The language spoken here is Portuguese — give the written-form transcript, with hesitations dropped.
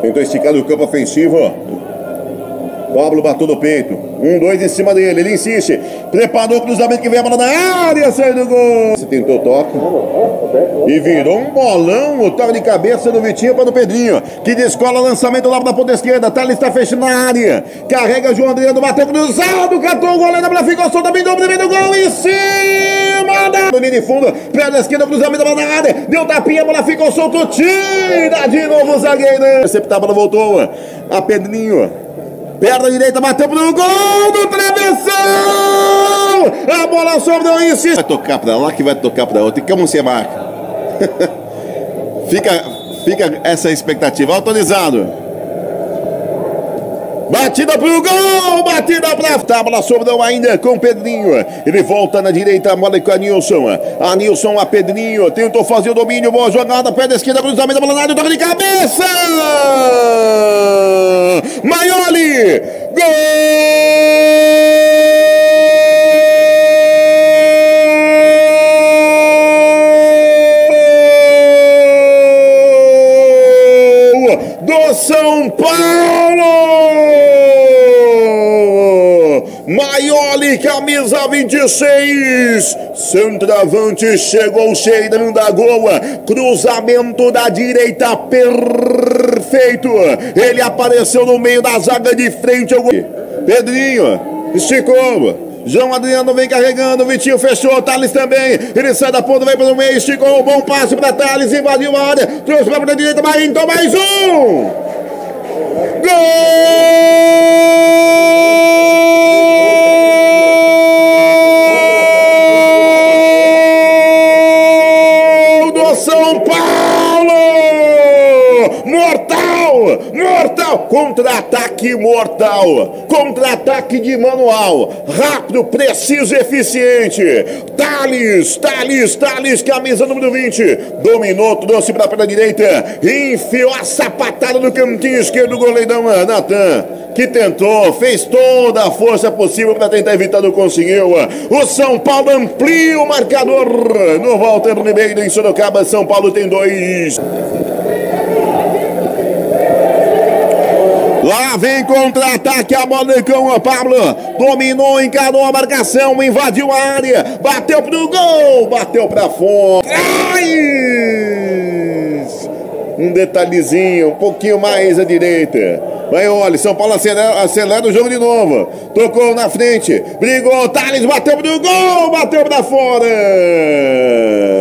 Tentou esticar no campo ofensivo. Pablo bateu no peito. 1-2 em cima dele. Ele insiste. Preparou o cruzamento que vem a bola na área. Saiu do gol. Você tentou toque. E virou um bolão. O toque de cabeça do Vitinho para o Pedrinho. Que descola o lançamento lá da ponta esquerda. Thales está fechando na área. Carrega João Adriano. Bateu cruzado. Catou o goleiro. A bola ficou solta. Bem do gol. Em cima da linha de fundo. Perna esquerda. Cruzamento da área. Deu tapinha. A bola ficou solta. Tira de novo o zagueiro. Receptar. A bola voltou. A Pedrinho. Perna direita, bateu pro gol do travessão! A bola sobrou e insiste. Vai tocar pra lá que vai tocar pra outra. E como você marca? fica essa expectativa. Autorizado. Batida pro gol! Batida pra tábua, sobrou ainda com o Pedrinho. Ele volta na direita, a bola com a Nilson. A Nilson, a Pedrinho. Tentou fazer o domínio, boa jogada. Perna esquerda, cruzamento, a bola na área, toque de cabeça! Maioli! Gol! Do São Paulo! Maioli, camisa 26, centroavante, chegou cheirando a gol, cruzamento da direita, perfeito, ele apareceu no meio da zaga de frente, Pedrinho, esticou, João Adriano vem carregando, Vitinho fechou, Thales também, ele sai da ponta, vem pelo meio, esticou, um bom passe para Thales, invadiu a área, trouxe para a direita, então mais um, gol! São Paulo! Mortal! Contra-ataque mortal! Contra-ataque de manual! Rápido, preciso, eficiente! Thales, camisa número 20. Dominou, trouxe para a perna direita. Enfiou a sapatada no cantinho esquerdo do goleirão Natan. Que tentou, fez toda a força possível para tentar evitar, não conseguiu. O São Paulo amplia o marcador no Walter Ribeiro em Sorocaba. São Paulo tem 2. Lá vem contra-ataque, a bola com o Pablo. Dominou, encarou a marcação, invadiu a área. Bateu pro gol, bateu pra fora. Um detalhezinho, um pouquinho mais à direita. Vai, olha, São Paulo acelera o jogo de novo. Tocou na frente, brigou, Thales bateu pro gol, bateu pra fora.